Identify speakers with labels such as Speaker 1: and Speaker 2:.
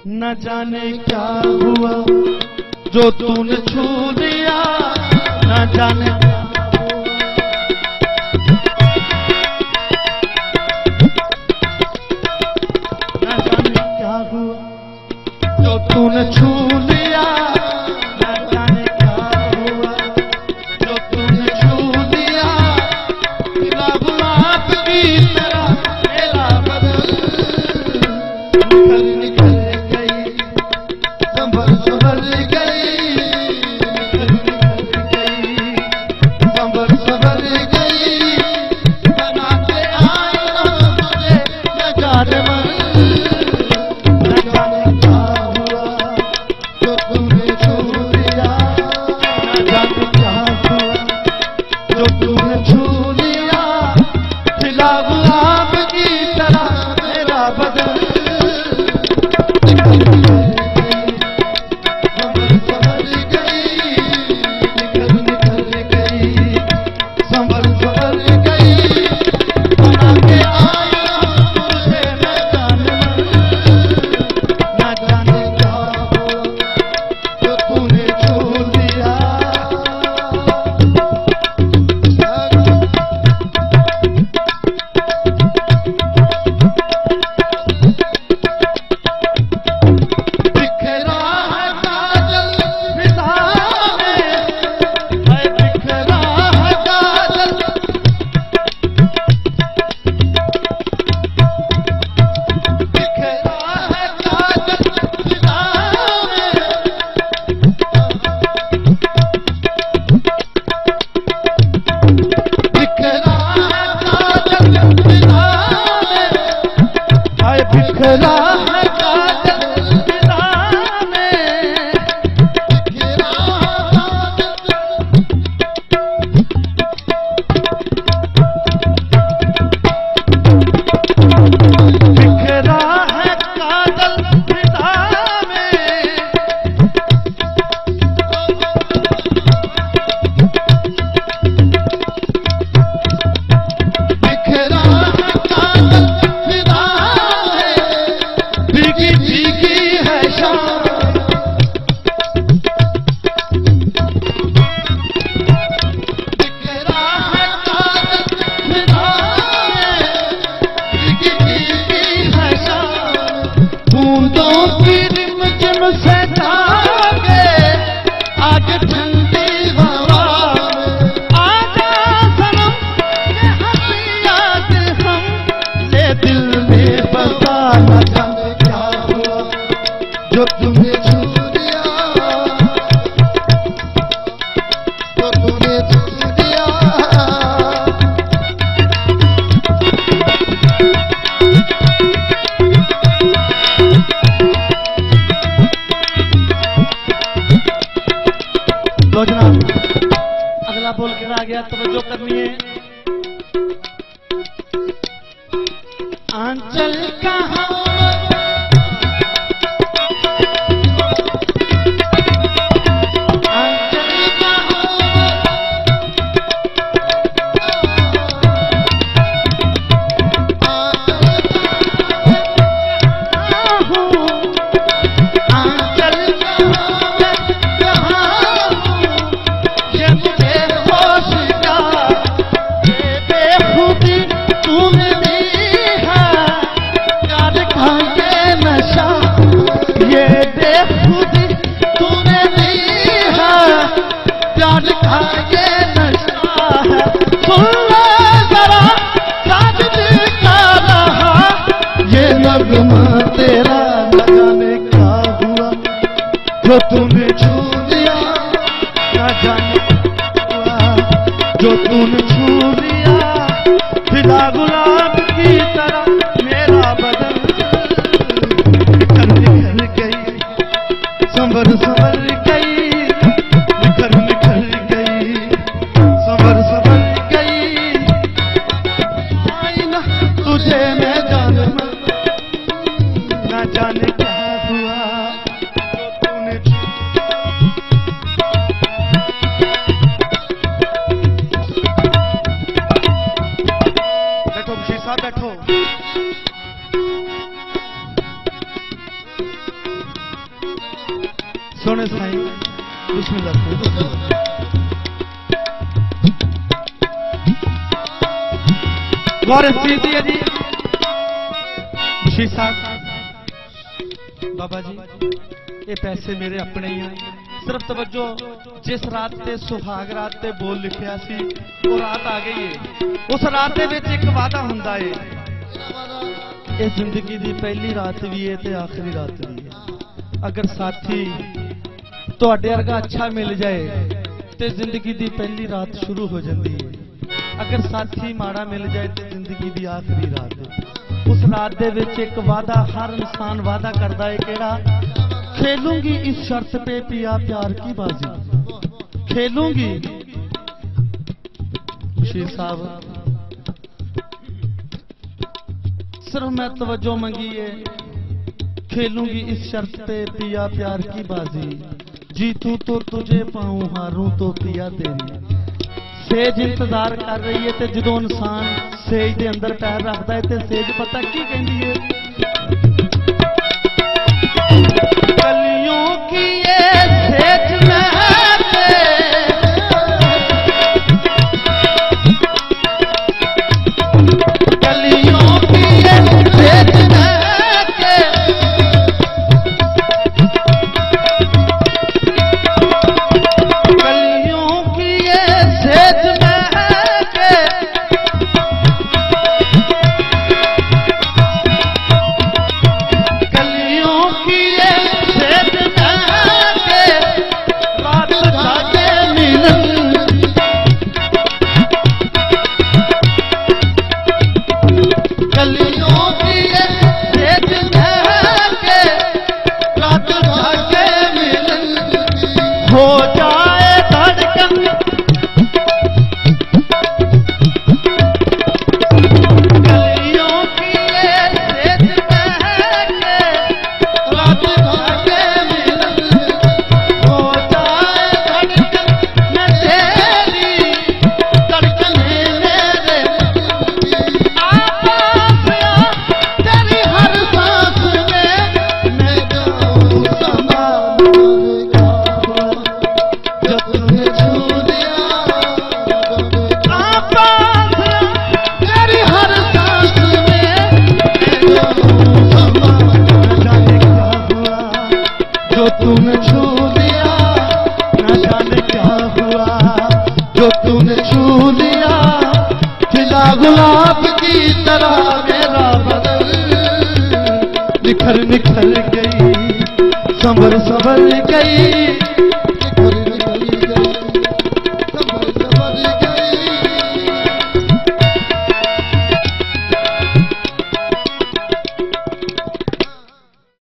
Speaker 1: न जाने क्या हुआ जो तूने छू लिया, न जाने क्या हुआ जो तूने छू लिया, न जाने क्या हुआ जो तूने छू लिया। खिला गुलाब की तरह मेरा बदन निकल निकल गई, संभल संभल गई, निकल निकल गई, संभल संभल गई। बनाते आए मुझे न जाने मन, अगला बोल के आ गया तो जो करनी है। आंचल कहाँ तेरा न जाने क्या हुआ जो तूने छू लिया, न जाने हुआ जो तूने छू लिया। फिदा गुलाब की तरह मेरा बदन निकल निकल गई, संभल संभल गई, निकल निकल गई, संभल संभल गई। आई ना तुझे मैं जाने न जाने क्या हुआ तूने। बैठो बशीर साहब बैठो। जोने साईं बिस्मिल्लाह। गौर इस चीज है जी बशीर साहब बाबा जी, ये पैसे मेरे अपने ही हैं। सिर्फ तवज्जो, जिस रात ते सुहाग रात ते बोल लिखिया सी वो रात आ गई है। उस रात दे विच एक वादा हुंदा है, इस जिंदगी दी पहली रात भी है ते आखिरी रात भी है। अगर साथी तुहाडे वर्गा अच्छा मिल जाए ते जिंदगी दी पहली रात शुरू हो जाती है। अगर साथी माड़ा मिल जाए तो जिंदगी दी आखिरी रात है। उस रात दे विच एक वादा हर इंसान वादा करता है, केड़ा? खेलूंगी इस शर्त पे पिया प्यार की बाजी, खेलूंगी। बशीर साहब सिर्फ मैं तवज्जो मंगी है, खेलूंगी इस शर्त पे पिया प्यार की बाजी, जीतू तो तुझे पाऊं हारूं तो पिया तेरी। सेज इंतजार कर रही है ते जदों इंसान सेज दे अंदर पैर रखता है ते सेज पता की कहती है? कलियों की ये सेज कलियों की ये सेज कलियों की ये सेज हो जाए धड़कन, गलियों की ये सेज महके, रात भागे मिलन। हो जाए धड़कन मैं तेरी, धड़कने मेरे आपास आ, तेरी हर सांस में मैं जाऊं समा। तूने छू लिया न जाने क्या हुआ, जो तूने छू लिया खिला गुलाब की तरह मेरा बदन निखर निखर गई, संभर संभर गई